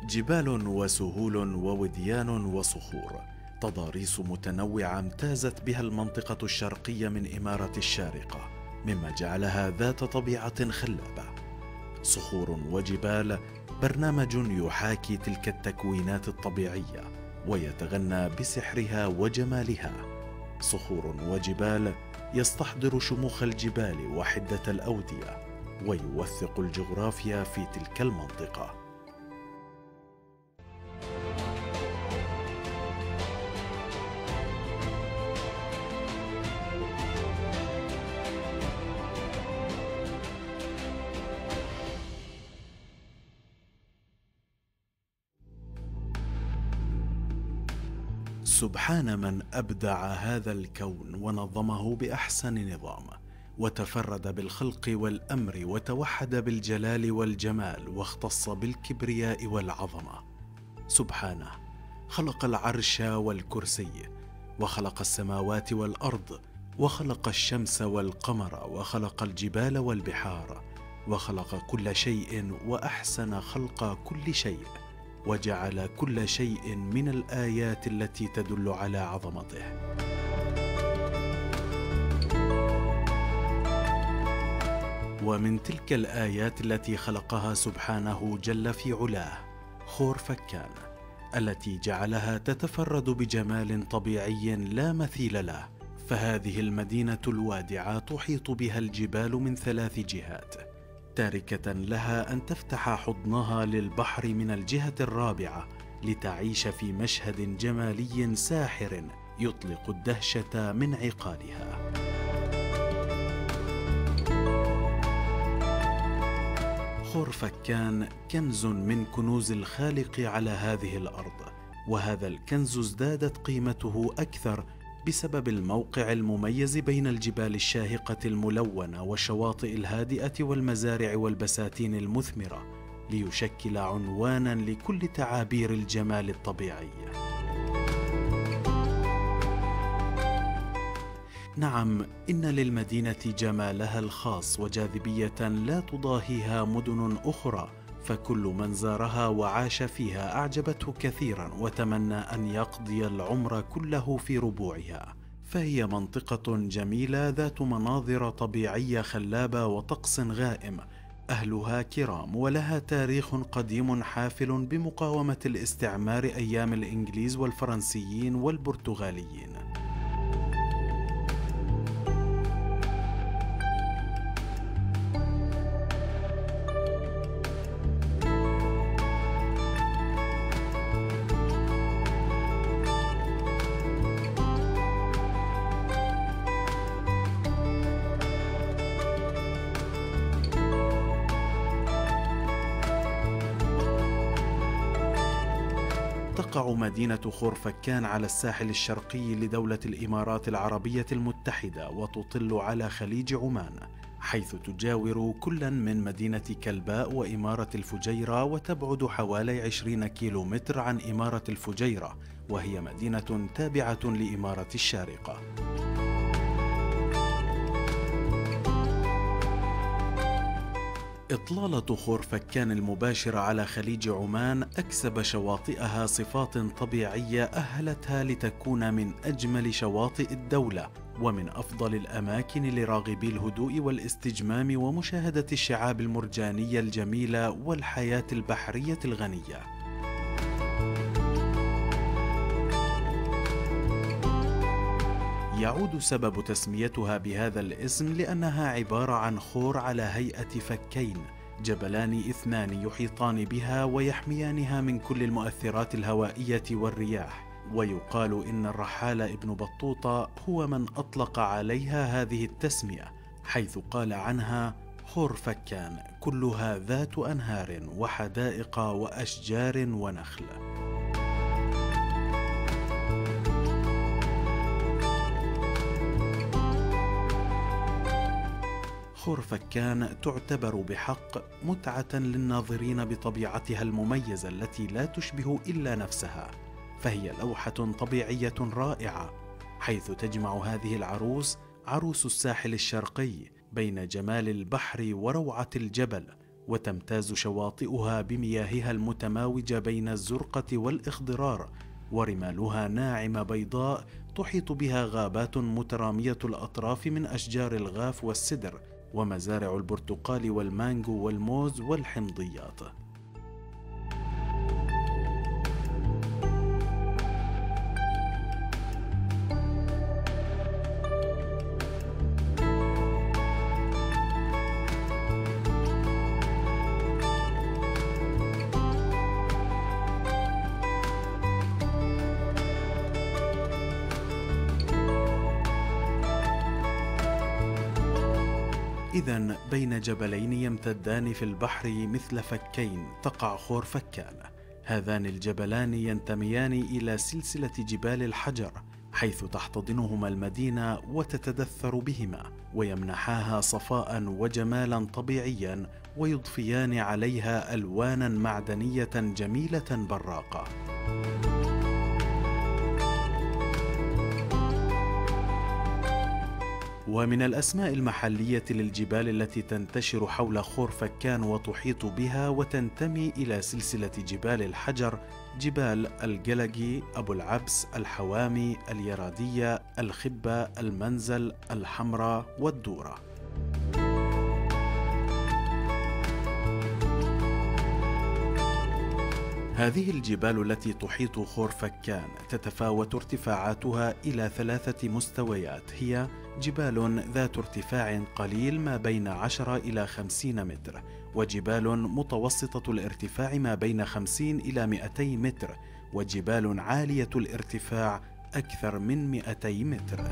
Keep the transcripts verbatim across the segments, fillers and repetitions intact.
جبال وسهول ووديان وصخور، تضاريس متنوعة امتازت بها المنطقة الشرقية من إمارة الشارقة، مما جعلها ذات طبيعة خلابة. صخور وجبال، برنامج يحاكي تلك التكوينات الطبيعية ويتغنى بسحرها وجمالها. صخور وجبال يستحضر شموخ الجبال وحدة الأودية، ويوثق الجغرافيا في تلك المنطقة. سبحان من أبدع هذا الكون ونظمه بأحسن نظام، وتفرد بالخلق والأمر، وتوحد بالجلال والجمال، واختص بالكبرياء والعظمة. سبحانه خلق العرش والكرسي، وخلق السماوات والأرض، وخلق الشمس والقمر، وخلق الجبال والبحار، وخلق كل شيء وأحسن خلق كل شيء، وجعل كل شيء من الآيات التي تدل على عظمته. ومن تلك الآيات التي خلقها سبحانه جل في علاه خورفكان، التي جعلها تتفرد بجمال طبيعي لا مثيل له. فهذه المدينة الوادعة تحيط بها الجبال من ثلاث جهات، تاركة لها أن تفتح حضنها للبحر من الجهة الرابعة لتعيش في مشهد جمالي ساحر يطلق الدهشة من عقالها. خورفكان كنز من كنوز الخالق على هذه الأرض، وهذا الكنز ازدادت قيمته أكثر بسبب الموقع المميز بين الجبال الشاهقة الملونة والشواطئ الهادئة والمزارع والبساتين المثمرة، ليشكل عنوانا لكل تعابير الجمال الطبيعي. نعم، إن للمدينة جمالها الخاص وجاذبية لا تضاهيها مدن أخرى، فكل من زارها وعاش فيها أعجبته كثيرا وتمنى أن يقضي العمر كله في ربوعها. فهي منطقة جميلة ذات مناظر طبيعية خلابة وطقس غائم، أهلها كرام، ولها تاريخ قديم حافل بمقاومة الاستعمار أيام الإنجليز والفرنسيين والبرتغاليين. تقع مدينة خورفكان على الساحل الشرقي لدولة الإمارات العربية المتحدة، وتطل على خليج عمان، حيث تجاور كلا من مدينة كلباء وإمارة الفجيرة، وتبعد حوالي عشرين كيلو متر عن إمارة الفجيرة، وهي مدينة تابعة لإمارة الشارقة. إطلالة خورفكان المباشرة على خليج عمان أكسب شواطئها صفات طبيعية أهلتها لتكون من أجمل شواطئ الدولة، ومن أفضل الأماكن لراغبي الهدوء والاستجمام ومشاهدة الشعاب المرجانية الجميلة والحياة البحرية الغنية. يعود سبب تسميتها بهذا الاسم لأنها عبارة عن خور على هيئة فكين، جبلان اثنان يحيطان بها ويحميانها من كل المؤثرات الهوائية والرياح. ويقال إن الرحال ابن بطوطة هو من أطلق عليها هذه التسمية، حيث قال عنها: خورفكان كلها ذات أنهار وحدائق وأشجار ونخل. خورفكان تعتبر بحق متعة للناظرين بطبيعتها المميزة التي لا تشبه إلا نفسها، فهي لوحة طبيعية رائعة، حيث تجمع هذه العروس، عروس الساحل الشرقي، بين جمال البحر وروعة الجبل، وتمتاز شواطئها بمياهها المتماوجة بين الزرقة والإخضرار، ورمالها ناعمة بيضاء تحيط بها غابات مترامية الأطراف من أشجار الغاف والسدر، ومزارع البرتقال والمانجو والموز والحمضيات. إذن بين جبلين يمتدان في البحر مثل فكين تقع خور فكان. هذان الجبلان ينتميان إلى سلسلة جبال الحجر، حيث تحتضنهما المدينة وتتدثر بهما، ويمنحاها صفاء وجمالا طبيعيا، ويضفيان عليها ألوانا معدنية جميلة براقة. ومن الأسماء المحلية للجبال التي تنتشر حول خور فكان وتحيط بها وتنتمي إلى سلسلة جبال الحجر جبال الجلجي، أبو العبس، الحوامي، اليرادية، الخبة، المنزل، الحمراء والدورة. هذه الجبال التي تحيط خور فكان تتفاوت ارتفاعاتها إلى ثلاثة مستويات، هي جبال ذات ارتفاع قليل ما بين عشرة إلى خمسين متر، وجبال متوسطة الارتفاع ما بين خمسين إلى مئتي متر، وجبال عالية الارتفاع أكثر من مئتي متر.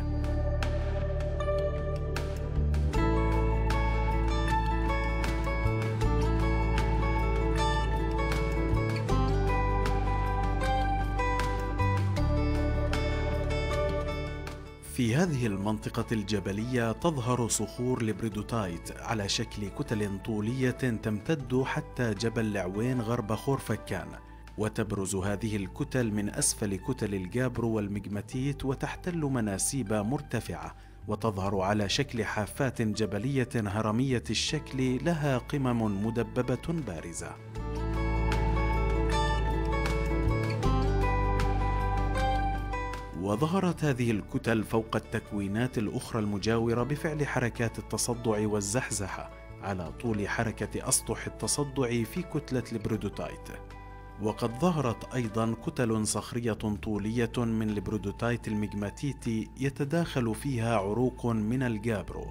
في هذه المنطقة الجبلية تظهر صخور لبريدوتايت على شكل كتل طولية تمتد حتى جبل لعوين غرب خور فكان، وتبرز هذه الكتل من أسفل كتل الجابرو والمجماتيت وتحتل مناسيب مرتفعة، وتظهر على شكل حافات جبلية هرمية الشكل لها قمم مدببة بارزة. وظهرت هذه الكتل فوق التكوينات الأخرى المجاورة بفعل حركات التصدع والزحزحة على طول حركة أسطح التصدع في كتلة البريدوتايت. وقد ظهرت أيضا كتل صخرية طولية من البريدوتايت المجماتيتي يتداخل فيها عروق من الجابرو.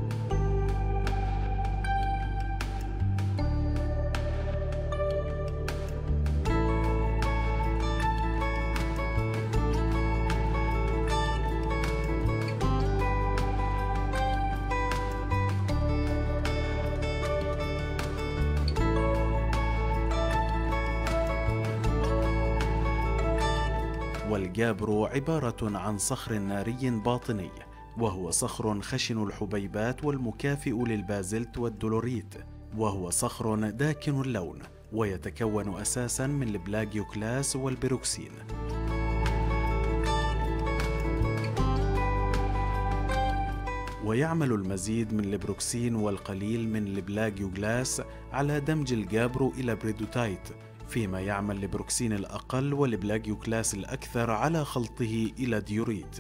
والجابرو عبارة عن صخر ناري باطني، وهو صخر خشن الحبيبات والمكافئ للبازلت والدولوريت، وهو صخر داكن اللون، ويتكون أساسا من البلاجيوكلاس والبيروكسين. ويعمل المزيد من البروكسين والقليل من البلاجيوكلاس على دمج الجابرو إلى بريدوتايت، فيما يعمل البروكسين الأقل والبلاجيوكلاس الأكثر على خلطه إلى ديوريت.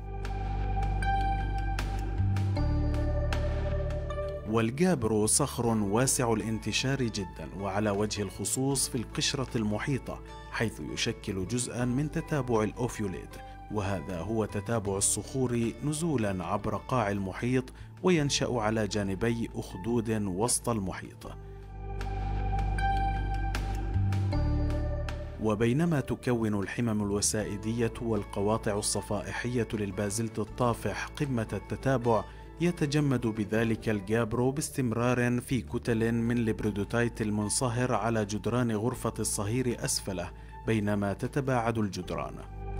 والجابرو صخر واسع الانتشار جدا، وعلى وجه الخصوص في القشرة المحيطة، حيث يشكل جزءا من تتابع الأوفيوليت، وهذا هو تتابع الصخور نزولا عبر قاع المحيط وينشأ على جانبي أخدود وسط المحيط. وبينما تكون الحمم الوسائدية والقواطع الصفائحية للبازلت الطافح قمة التتابع، يتجمد بذلك الجابرو باستمرار في كتل من البريدوتايت المنصهر على جدران غرفة الصهير أسفله بينما تتباعد الجدران.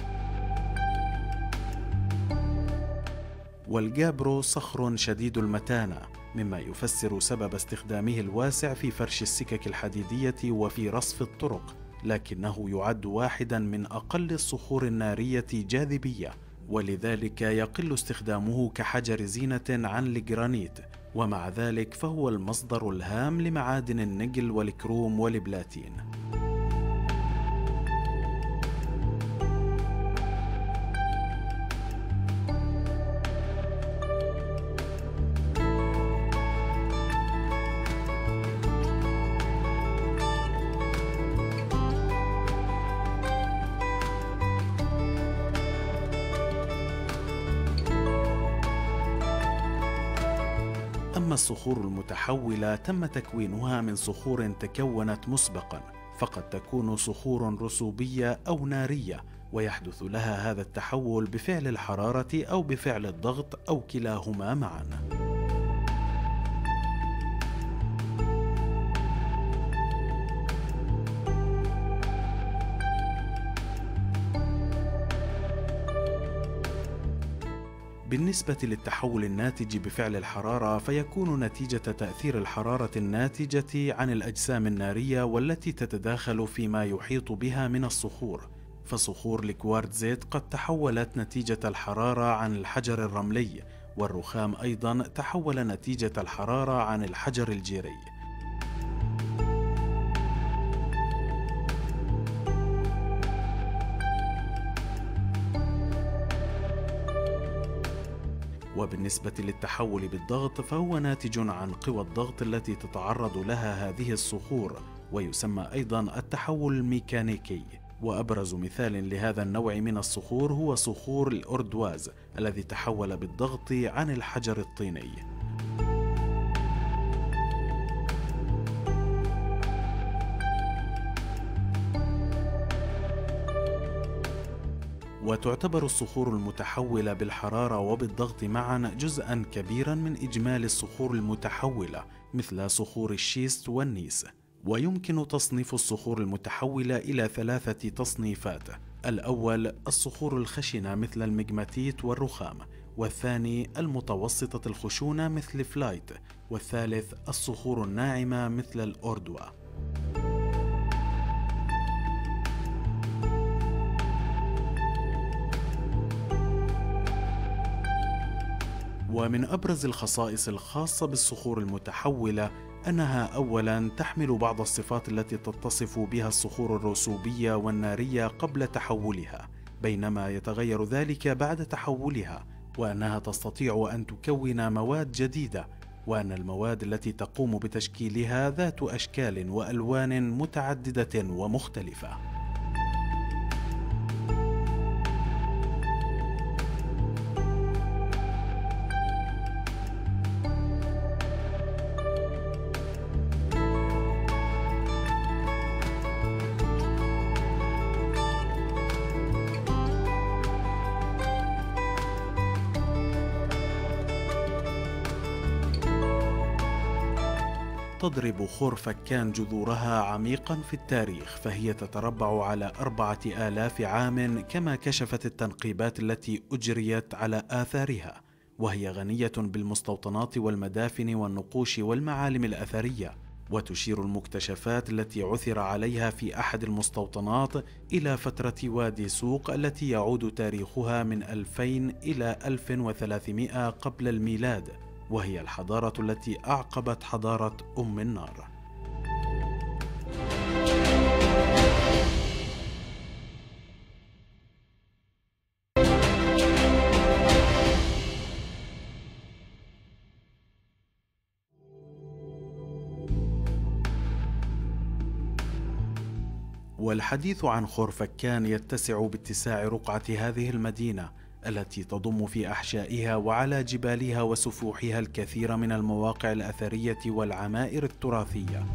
والجابرو صخر شديد المتانة، مما يفسر سبب استخدامه الواسع في فرش السكك الحديدية وفي رصف الطرق، لكنه يعد واحدا من أقل الصخور النارية جاذبية، ولذلك يقل استخدامه كحجر زينة عن الجرانيت، ومع ذلك فهو المصدر الهام لمعادن النقل والكروم والبلاتين. أما الصخور المتحولة تم تكوينها من صخور تكونت مسبقا، فقد تكون صخور رسوبية أو نارية، ويحدث لها هذا التحول بفعل الحرارة أو بفعل الضغط أو كلاهما معا. بالنسبة للتحول الناتج بفعل الحرارة، فيكون نتيجة تأثير الحرارة الناتجة عن الأجسام النارية والتي تتداخل فيما يحيط بها من الصخور. فصخور الكوارتزيت قد تحولت نتيجة الحرارة عن الحجر الرملي، والرخام أيضا تحول نتيجة الحرارة عن الحجر الجيري. وبالنسبة للتحول بالضغط فهو ناتج عن قوى الضغط التي تتعرض لها هذه الصخور، ويسمى أيضا التحول الميكانيكي. وأبرز مثال لهذا النوع من الصخور هو صخور الأردواز الذي تحول بالضغط عن الحجر الطيني. وتعتبر الصخور المتحولة بالحرارة وبالضغط معا جزءا كبيرا من إجمالي الصخور المتحولة مثل صخور الشيست والنيس. ويمكن تصنيف الصخور المتحولة إلى ثلاثة تصنيفات: الأول الصخور الخشنة مثل المجماتيت والرخام، والثاني المتوسطة الخشونة مثل فلايت، والثالث الصخور الناعمة مثل الأوردوا. ومن أبرز الخصائص الخاصة بالصخور المتحولة أنها أولاً تحمل بعض الصفات التي تتصف بها الصخور الرسوبية والنارية قبل تحولها، بينما يتغير ذلك بعد تحولها، وأنها تستطيع أن تكون مواد جديدة، وأن المواد التي تقوم بتشكيلها ذات أشكال وألوان متعددة ومختلفة. تضرب خورفكان جذورها عميقا في التاريخ، فهي تتربع على أربعة آلاف عام كما كشفت التنقيبات التي أجريت على آثارها، وهي غنية بالمستوطنات والمدافن والنقوش والمعالم الأثرية. وتشير المكتشفات التي عثر عليها في أحد المستوطنات إلى فترة وادي سوق التي يعود تاريخها من ألفين إلى ألف وثلاثمائة قبل الميلاد، وهي الحضارة التي أعقبت حضارة أم النار. والحديث عن خورفكان يتسع باتساع رقعة هذه المدينة التي تضم في أحشائها وعلى جبالها وسفوحها الكثير من المواقع الأثرية والعمائر التراثية.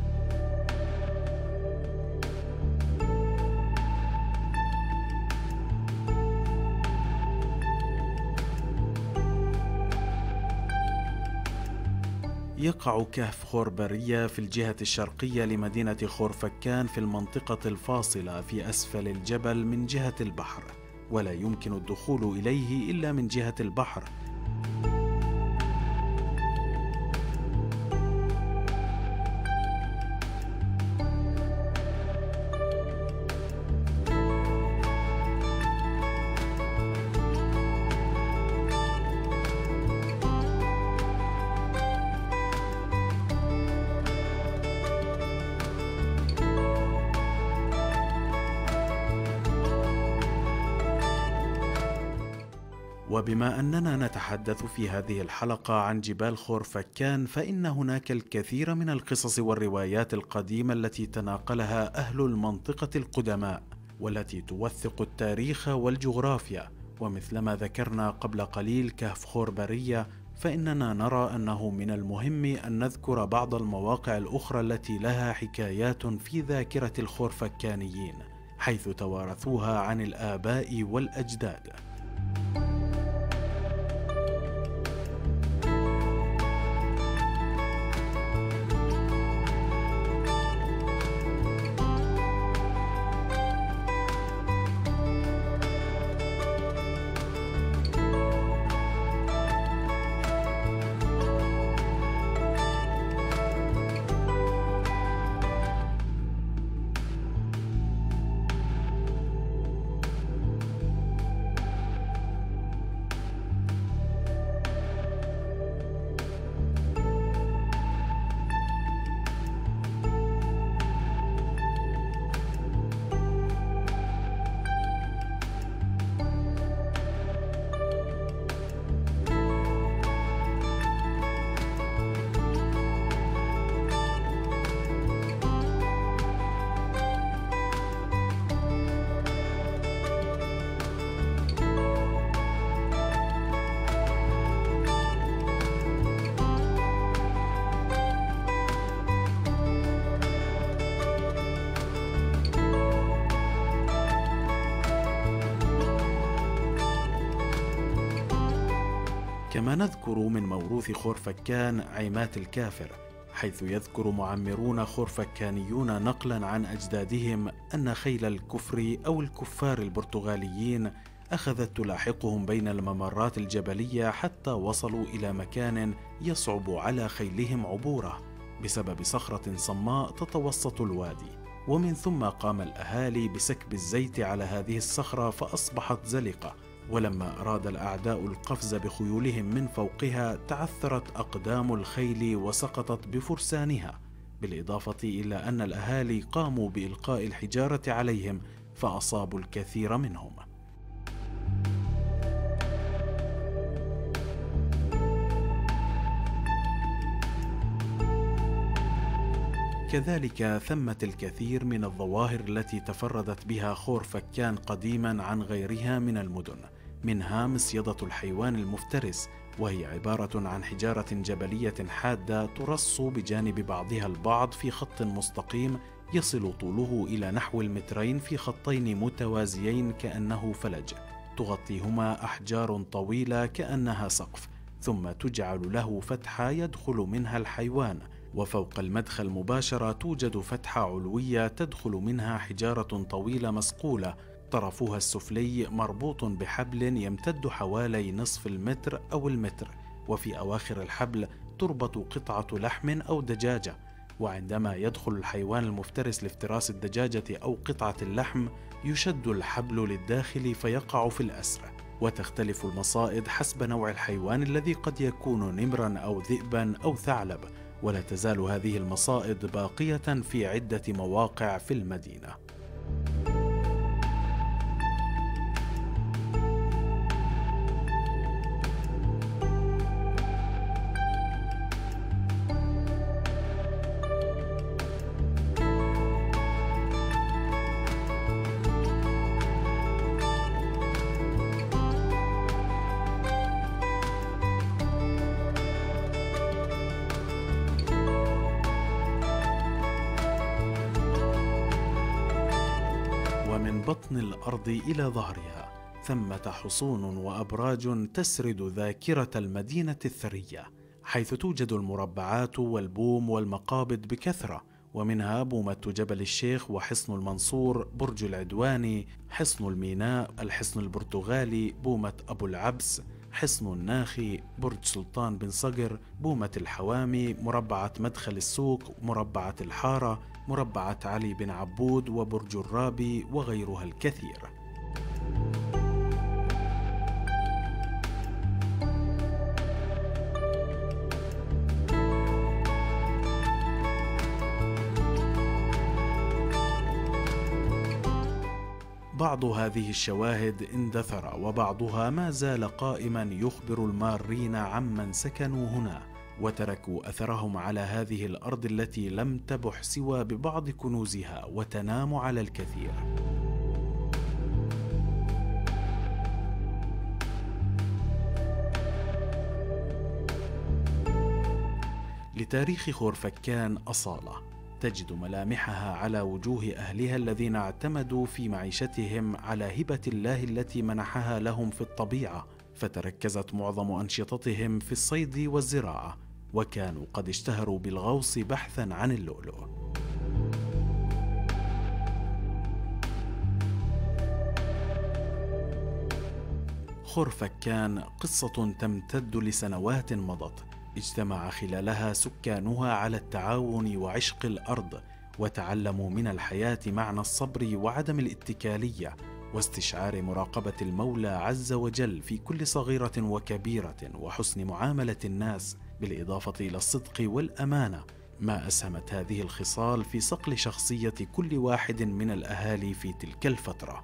يقع كهف خوربرية في الجهة الشرقية لمدينة خورفكان في المنطقة الفاصلة في أسفل الجبل من جهة البحر، ولا يمكن الدخول إليه إلا من جهة البحر. وبما أننا نتحدث في هذه الحلقة عن جبال خور فكان، فإن هناك الكثير من القصص والروايات القديمة التي تناقلها أهل المنطقة القدماء، والتي توثق التاريخ والجغرافيا. ومثلما ذكرنا قبل قليل كهف خور برية، فإننا نرى أنه من المهم أن نذكر بعض المواقع الأخرى التي لها حكايات في ذاكرة الخورفكانيين، حيث توارثوها عن الآباء والأجداد. كما نذكر من موروث خورفكان عمات الكافر، حيث يذكر معمرون خورفكانيون نقلا عن أجدادهم أن خيل الكفر أو الكفار البرتغاليين أخذت تلاحقهم بين الممرات الجبلية حتى وصلوا إلى مكان يصعب على خيلهم عبوره بسبب صخرة صماء تتوسط الوادي، ومن ثم قام الأهالي بسكب الزيت على هذه الصخرة فأصبحت زلقة. ولما أراد الأعداء القفز بخيولهم من فوقها تعثرت أقدام الخيل وسقطت بفرسانها، بالإضافة إلى أن الأهالي قاموا بإلقاء الحجارة عليهم فأصابوا الكثير منهم. كذلك ثمة الكثير من الظواهر التي تفردت بها خورفكان قديما عن غيرها من المدن، منها مصيدة الحيوان المفترس، وهي عبارة عن حجارة جبلية حادة ترص بجانب بعضها البعض في خط مستقيم يصل طوله إلى نحو المترين في خطين متوازيين كأنه فلج، تغطيهما أحجار طويلة كأنها سقف، ثم تجعل له فتحة يدخل منها الحيوان، وفوق المدخل مباشرة توجد فتحة علوية تدخل منها حجارة طويلة مصقولة طرفها السفلي مربوط بحبل يمتد حوالي نصف المتر أو المتر، وفي أواخر الحبل تربط قطعة لحم أو دجاجة، وعندما يدخل الحيوان المفترس لافتراس الدجاجة أو قطعة اللحم يشد الحبل للداخل فيقع في الأسر. وتختلف المصائد حسب نوع الحيوان الذي قد يكون نمرا أو ذئبا أو ثعلب، ولا تزال هذه المصائد باقية في عدة مواقع في المدينة. ومن بطن الأرض إلى ظهرها ثمة حصون وأبراج تسرد ذاكرة المدينة الثرية، حيث توجد المربعات والبوم والمقابض بكثرة، ومنها بومة جبل الشيخ وحصن المنصور، برج العدواني، حصن الميناء، الحصن البرتغالي، بومة أبو العبس، حصن الناخي، برج سلطان بن صقر، بومة الحوامي، مربعة مدخل السوق، مربعة الحارة، مربعة علي بن عبود، وبرج الرابي، وغيرها الكثير. بعض هذه الشواهد اندثر، وبعضها ما زال قائما يخبر المارين عمن سكنوا هنا وتركوا أثرهم على هذه الأرض التي لم تبح سوى ببعض كنوزها وتنام على الكثير. لتاريخ خورفكان أصالة تجد ملامحها على وجوه أهلها الذين اعتمدوا في معيشتهم على هبة الله التي منحها لهم في الطبيعة، فتركزت معظم أنشطتهم في الصيد والزراعة، وكانوا قد اشتهروا بالغوص بحثا عن اللؤلؤ. خورفكان قصة تمتد لسنوات مضت، اجتمع خلالها سكانها على التعاون وعشق الأرض، وتعلموا من الحياة معنى الصبر وعدم الاتكالية، واستشعار مراقبة المولى عز وجل في كل صغيرة وكبيرة، وحسن معاملة الناس، بالإضافة إلى الصدق والأمانة، ما أسهمت هذه الخصال في صقل شخصية كل واحد من الأهالي في تلك الفترة.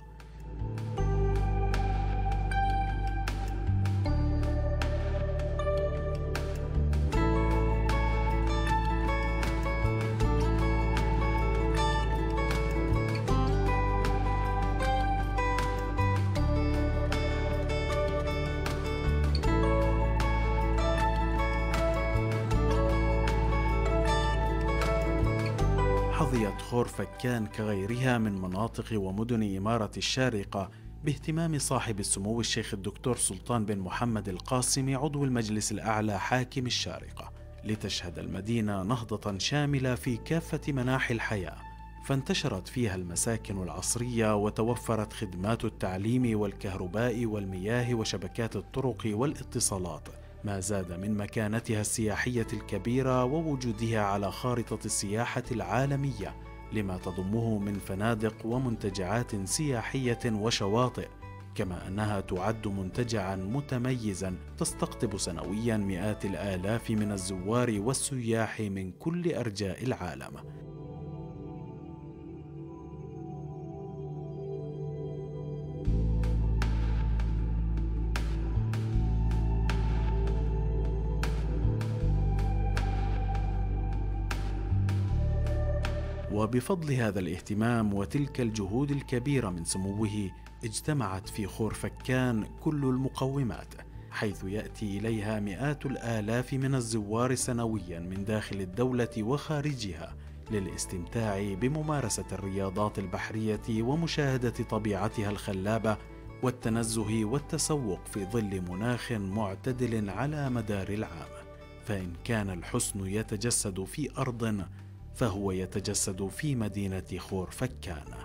حظيت خورفكان كغيرها من مناطق ومدن إمارة الشارقة باهتمام صاحب السمو الشيخ الدكتور سلطان بن محمد القاسمي عضو المجلس الأعلى حاكم الشارقة، لتشهد المدينة نهضة شاملة في كافة مناحي الحياة، فانتشرت فيها المساكن العصرية، وتوفرت خدمات التعليم والكهرباء والمياه وشبكات الطرق والاتصالات، ما زاد من مكانتها السياحية الكبيرة ووجودها على خارطة السياحة العالمية، لما تضمه من فنادق ومنتجعات سياحية وشواطئ، كما أنها تعد منتجعا متميزا تستقطب سنويا مئات الآلاف من الزوار والسياح من كل أرجاء العالم. وبفضل هذا الاهتمام وتلك الجهود الكبيرة من سموه، اجتمعت في خورفكان كل المقومات، حيث يأتي إليها مئات الآلاف من الزوار سنويا من داخل الدولة وخارجها، للاستمتاع بممارسة الرياضات البحرية ومشاهدة طبيعتها الخلابة، والتنزه والتسوق في ظل مناخ معتدل على مدار العام. فإن كان الحسن يتجسد في أرض، فهو يتجسد في مدينة خورفكان.